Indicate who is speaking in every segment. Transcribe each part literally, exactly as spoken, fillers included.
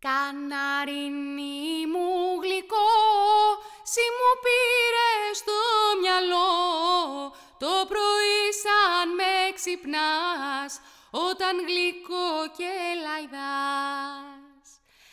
Speaker 1: Καναρίνι μου γλυκό, σι μου πήρες στο μυαλό, το πρωί σαν με ξυπνάς, όταν γλυκό και λαϊδάς.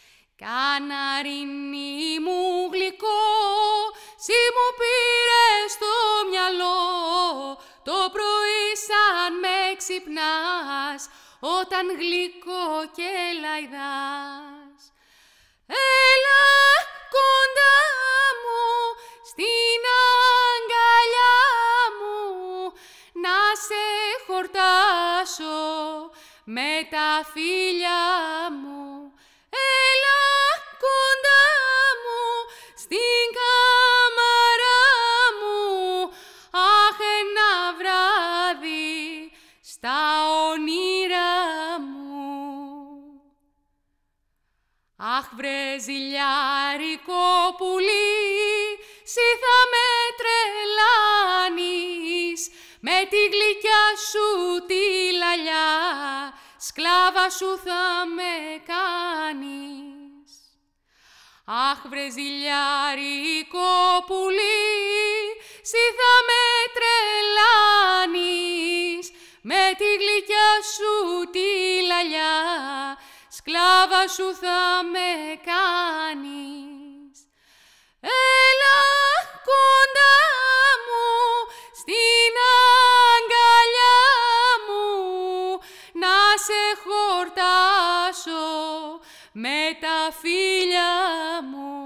Speaker 1: Καναρίνι μου γλυκό, σι μου πήρες στο μυαλό, το πρωί σαν με ξυπνάς, όταν γλυκό και λαϊδάς. Έλα κοντά μου, στην αγκαλιά μου, να σε χορτάσω με τα φίλια μου. Έλα κοντά μου, στην κάμαρα μου, αχ, ένα βράδυ στα όνειρά μου. Αχ, βρε ζηλιάρικο πουλί, σι θα με τρελάνεις, με τη γλυκιά σου τη λαλιά, σκλάβα σου θα με κάνεις. Αχ, βρε ζηλιάρικο πουλί, σι θα με τρελάνεις, με τη γλυκιά σου τη λαλιά, σκλάβα σου θα με κάνεις. Έλα κοντά μου, στην αγκαλιά μου, να σε χορτάσω με τα φίλια μου.